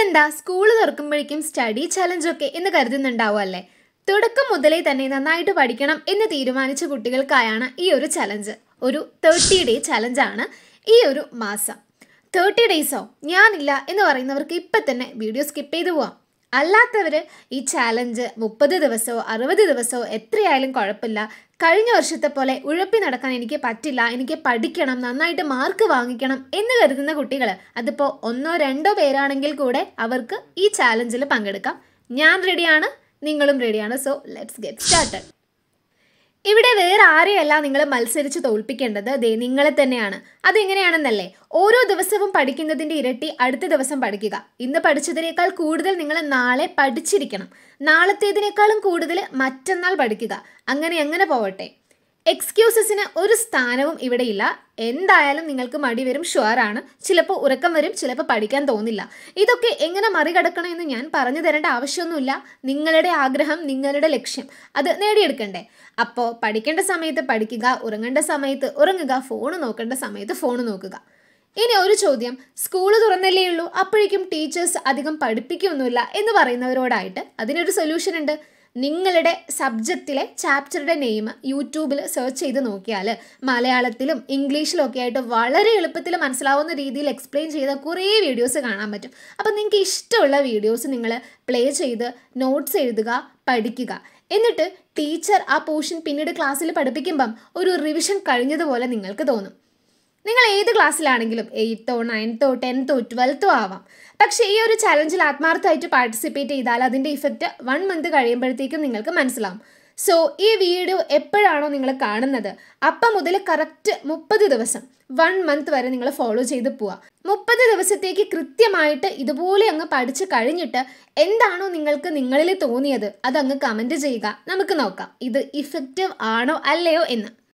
ഇതെന്താ school തുറക്കുമ്പോഴേക്കും study challenge ഒക്കെ എന്ന് കരുതുന്നുണ്ടാവും അല്ലേ? തുടക്കം മുതലേ തന്നെ നന്നായിട്ട് പഠിക്കണം എന്ന് തീരുമാനിച്ച കുട്ടികൾക്കായാണ് ഈ ഒരു ചലഞ്ച്. ഒരു 30-day ചലഞ്ചാണ് ഈ ഒരു മാസം. 30 ഡേയ്സോ ഞാനില്ല എന്ന് പറയുന്നവർക്ക് ഇപ്പം തന്നെ വീഡിയോ സ്കിപ്പ് ചെയ്ത് പോവാം. അല്ലാത്തവർ ഈ ചാലഞ്ച് 30 ദിവസമോ 60 ദിവസമോ എത്രയായാലും കുഴപ്പമില്ല, കഴിഞ്ഞ വർഷത്തെ പോലെ ഉഴപ്പി നടക്കാൻ എനിക്ക് പറ്റില്ല, എനിക്ക് പഠിക്കണം, നന്നായിട്ട് മാർക്ക് വാങ്ങിക്കണം എന്ന് കരുതുന്ന കുട്ടികൾ, അതിപ്പോൾ 1-2 പേരാണെങ്കിൽ കൂടെ അവർക്ക് ഈ ചാലഞ്ചിൽ പങ്കെടുക്കാം. ഞാൻ റെഡിയാണ്, നിങ്ങളും റെഡിയാണ്. So let's get started. ഇവിടെ വേറെ ആരെയല്ല നിങ്ങൾ മത്സരിച്ച് തോൽപ്പിക്കേണ്ടത്, നിങ്ങളെ തന്നെയാണ്. അതെങ്ങനെയാണെന്നല്ലേ? ഓരോ ദിവസവും പഠിക്കുന്നതിൻ്റെ ഇരട്ടി അടുത്ത ദിവസം പഠിക്കുക. ഇന്ന് പഠിച്ചതിനേക്കാൾ കൂടുതൽ നിങ്ങൾ നാളെ പഠിച്ചിരിക്കണം. നാളത്തേതിനേക്കാളും കൂടുതൽ മറ്റന്നാൾ പഠിക്കുക. അങ്ങനെ പോവട്ടെ. എക്സ്ക്യൂസസിന് ഒരു സ്ഥാനവും ഇവിടെയില്ല. എന്തായാലും നിങ്ങൾക്ക് മടി വരും, ഷുവറാണ്. ചിലപ്പോൾ ഉറക്കം വരും, ചിലപ്പോൾ പഠിക്കാൻ തോന്നില്ല. ഇതൊക്കെ എങ്ങനെ മറികടക്കണമെന്ന് ഞാൻ പറഞ്ഞു തരേണ്ട ആവശ്യമൊന്നുമില്ല. നിങ്ങളുടെ ആഗ്രഹം, നിങ്ങളുടെ ലക്ഷ്യം അത് നേടിയെടുക്കണ്ടേ? അപ്പോൾ പഠിക്കേണ്ട സമയത്ത് പഠിക്കുക, ഉറങ്ങേണ്ട സമയത്ത് ഉറങ്ങുക, ഫോൺ നോക്കേണ്ട സമയത്ത് ഫോൺ നോക്കുക. ഇനി ഒരു ചോദ്യം, സ്കൂൾ തുറന്നല്ലേ ഉള്ളൂ, അപ്പോഴേക്കും ടീച്ചേഴ്സ് അധികം പഠിപ്പിക്കുകയൊന്നുമില്ല എന്ന് പറയുന്നവരോടായിട്ട് അതിനൊരു സൊല്യൂഷൻ ഉണ്ട്. നിങ്ങളുടെ സബ്ജക്റ്റിലെ ചാപ്റ്ററുടെ നെയിം യൂട്യൂബിൽ സെർച്ച് ചെയ്ത് നോക്കിയാൽ മലയാളത്തിലും ഇംഗ്ലീഷിലും ഒക്കെ ആയിട്ട് വളരെ എളുപ്പത്തിൽ മനസ്സിലാവുന്ന രീതിയിൽ എക്സ്പ്ലെയിൻ ചെയ്ത കുറേ വീഡിയോസ് കാണാൻ പറ്റും. അപ്പോൾ നിങ്ങൾക്ക് ഇഷ്ടമുള്ള വീഡിയോസ് നിങ്ങൾ പ്ലേ ചെയ്ത് നോട്ട്സ് എഴുതുക, പഠിക്കുക. എന്നിട്ട് ടീച്ചർ ആ പോർഷൻ പിന്നീട് ക്ലാസ്സിൽ പഠിപ്പിക്കുമ്പം ഒരു റിവിഷൻ കഴിഞ്ഞതുപോലെ നിങ്ങൾക്ക് തോന്നും. നിങ്ങൾ ഏത് ക്ലാസ്സിലാണെങ്കിലും 8th, 9th, 10th, 12th ആവാം. പക്ഷേ ഈ ഒരു ചലഞ്ചിൽ ആത്മാർത്ഥമായിട്ട് പാർട്ടിസിപ്പേറ്റ് ചെയ്താൽ അതിൻ്റെ ഇഫക്റ്റ് 1 month കഴിയുമ്പോഴത്തേക്കും നിങ്ങൾക്ക് മനസ്സിലാവും. സോ ഈ വീഡിയോ എപ്പോഴാണോ നിങ്ങൾ കാണുന്നത് അപ്പം മുതൽ കറക്റ്റ് 30 ദിവസം 1 month വരെ നിങ്ങൾ ഫോളോ ചെയ്ത് പോവുക. 30 ദിവസത്തേക്ക് കൃത്യമായിട്ട് ഇതുപോലെ അങ്ങ് പഠിച്ച് കഴിഞ്ഞിട്ട് എന്താണോ നിങ്ങൾക്ക് നിങ്ങളിൽ തോന്നിയത് അതങ്ങ് കമൻറ്റ് ചെയ്യുക. നമുക്ക് നോക്കാം ഇത് ഇഫക്റ്റീവ് ആണോ അല്ലയോ എന്ന്.